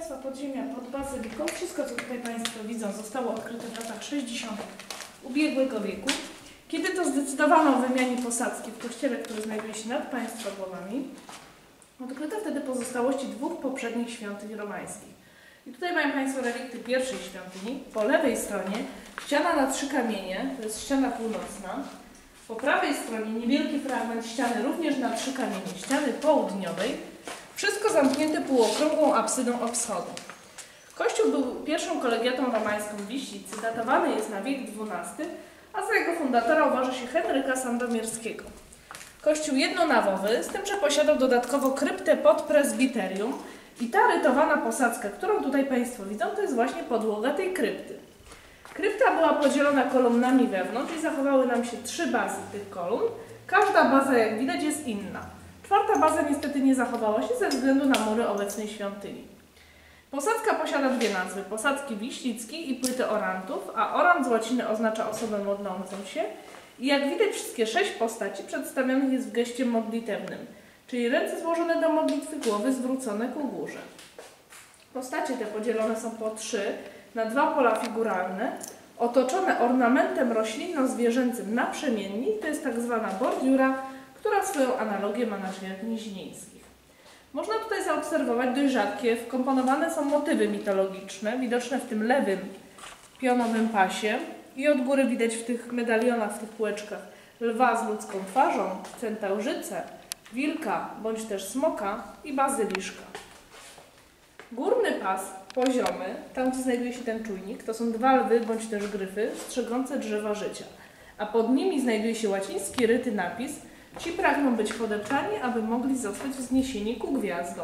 Państwa, podziemia pod bazyliką. Wszystko, co tutaj Państwo widzą, zostało odkryte w latach 60. ubiegłego wieku, kiedy to zdecydowano o wymianie posadzki w kościele, który znajduje się nad Państwa głowami. Odkryto wtedy pozostałości dwóch poprzednich świątyń romańskich. I tutaj mają Państwo relikty pierwszej świątyni. Po lewej stronie ściana na 3 kamienie, to jest ściana północna. Po prawej stronie niewielki fragment ściany, również na 3 kamienie, ściany południowej. Wszystko zamknięte półokrągłą absydą od wschodu. Kościół był pierwszą kolegiatą romańską w Wiślicy, datowany jest na wiek XII, a za jego fundatora uważa się Henryka Sandomierskiego. Kościół jednonawowy, z tym, że posiadał dodatkowo kryptę pod prezbiterium i ta rytowana posadzka, którą tutaj Państwo widzą, to jest właśnie podłoga tej krypty. Krypta była podzielona kolumnami wewnątrz i zachowały nam się 3 bazy tych kolumn. Każda baza, jak widać, jest inna. 4. baza niestety nie zachowała się ze względu na mury obecnej świątyni. Posadzka posiada 2 nazwy: posadzki wiślickiej i płyty orantów, a orant z łaciny oznacza osobę modlącą się. I jak widać, wszystkie 6 postaci przedstawionych jest w geście modlitewnym, czyli ręce złożone do modlitwy, głowy zwrócone ku górze. Postacie te podzielone są po 3 na 2 pola figuralne, otoczone ornamentem roślinno-zwierzęcym naprzemiennie, to jest tak zwana bordiura, która swoją analogię ma na drzwiach gnieźnieńskich. Można tutaj zaobserwować dość rzadkie, wkomponowane są motywy mitologiczne, widoczne w tym lewym pionowym pasie i od góry widać w tych medalionach, w tych kółeczkach lwa z ludzką twarzą, centaurzycę, wilka bądź też smoka i bazyliszka. Górny pas, poziomy, tam gdzie znajduje się ten czujnik, to są 2 lwy bądź też gryfy strzegące drzewa życia, a pod nimi znajduje się łaciński ryty napis: ci pragną być podeptani, aby mogli zostać wzniesieni ku gwiazdom.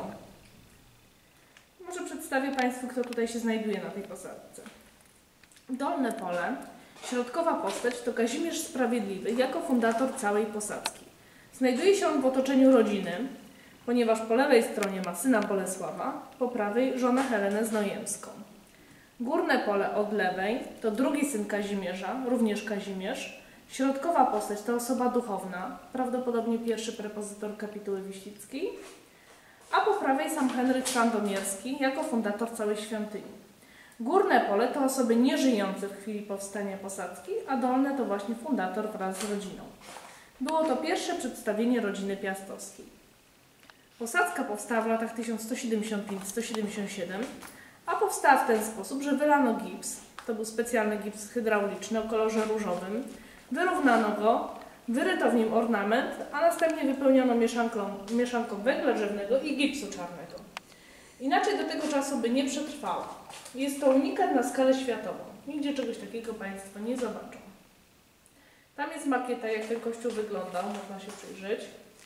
Może przedstawię Państwu, kto tutaj się znajduje na tej posadzce. Dolne pole, środkowa postać to Kazimierz Sprawiedliwy jako fundator całej posadzki. Znajduje się on w otoczeniu rodziny, ponieważ po lewej stronie ma syna Bolesława, po prawej żonę Helenę Znojemską. Górne pole od lewej to drugi syn Kazimierza, również Kazimierz. Środkowa postać to osoba duchowna, prawdopodobnie pierwszy prepozytor kapituły wiślickiej, a po prawej sam Henryk Sandomierski jako fundator całej świątyni. Górne pole to osoby nieżyjące w chwili powstania posadzki, a dolne to właśnie fundator wraz z rodziną. Było to pierwsze przedstawienie rodziny piastowskiej. Posadzka powstała w latach 1175-177, a powstała w ten sposób, że wylano gips, to był specjalny gips hydrauliczny o kolorze różowym, wyrównano go, wyryto w nim ornament, a następnie wypełniono mieszanką węgla drzewnego i gipsu czarnego. Inaczej do tego czasu by nie przetrwała. Jest to unikat na skalę światową. Nigdzie czegoś takiego Państwo nie zobaczą. Tam jest makieta, jak ten kościół wyglądał, można się przyjrzeć.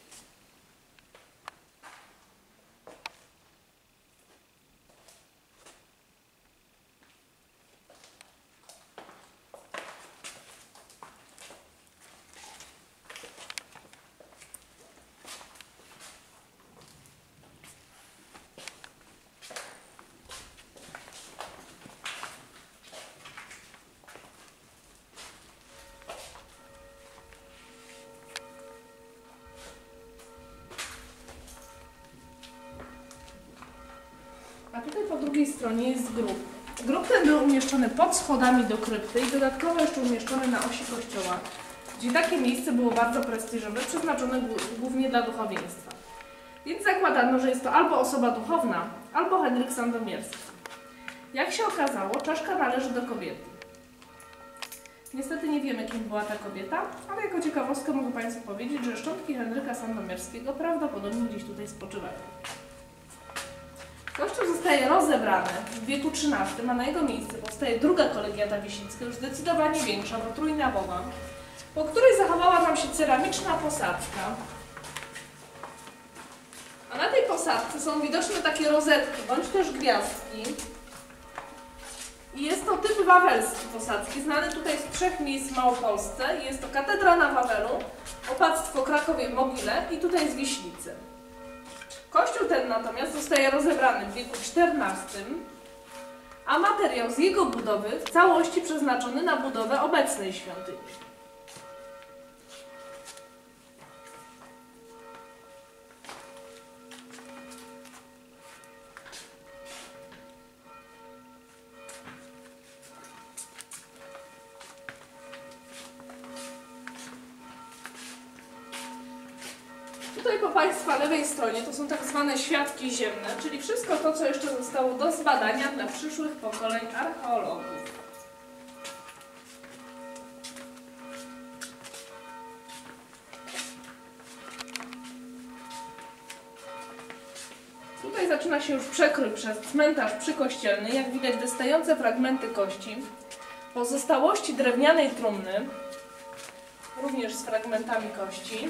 A tutaj po drugiej stronie jest grób. Grób ten był umieszczony pod schodami do krypty i dodatkowo jeszcze umieszczony na osi kościoła, gdzie takie miejsce było bardzo prestiżowe, przeznaczone głównie dla duchowieństwa. Więc zakładano, że jest to albo osoba duchowna, albo Henryk Sandomierski. Jak się okazało, czaszka należy do kobiety. Niestety nie wiemy, kim była ta kobieta, ale jako ciekawostkę mogę Państwu powiedzieć, że szczątki Henryka Sandomierskiego prawdopodobnie gdzieś tutaj spoczywają. Kościół zostaje rozebrany w wieku XIII, a na jego miejsce powstaje druga kolegiata wiślicka, już zdecydowanie większa, bo trójnawowa, po której zachowała nam się ceramiczna posadzka. A na tej posadzce są widoczne takie rozetki, bądź też gwiazdki. I jest to typ wawelski posadzki, znany tutaj z 3 miejsc w Małopolsce. Jest to katedra na Wawelu, opactwo Krakowie-Mogile i tutaj z Wiślicy. Kościół ten natomiast zostaje rozebrany w wieku XIV, a materiał z jego budowy w całości przeznaczony na budowę obecnej świątyni. Tutaj po Państwa lewej stronie to są tak zwane świadki ziemne, czyli wszystko to, co jeszcze zostało do zbadania dla przyszłych pokoleń archeologów. Tutaj zaczyna się już przekrój przez cmentarz przykościelny. Jak widać, wystające fragmenty kości, pozostałości drewnianej trumny, również z fragmentami kości.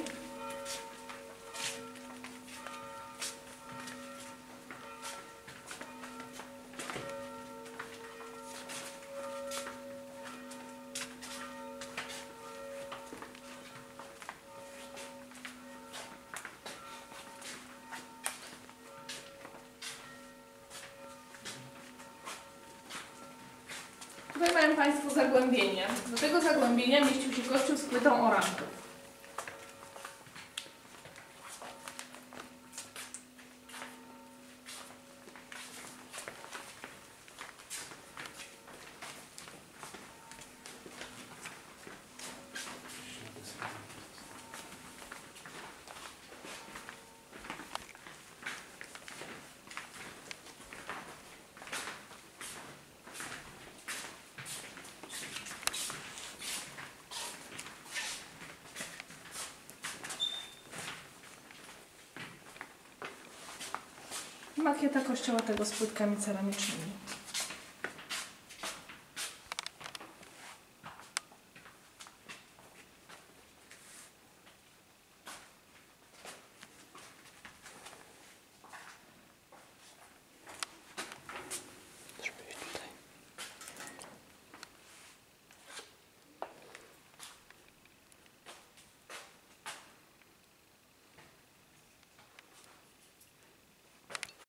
Tutaj mają Państwo zagłębienie. Do tego zagłębienia mieścił się kościół z płytą orantów. Makieta kościoła tego z płytkami ceramicznymi.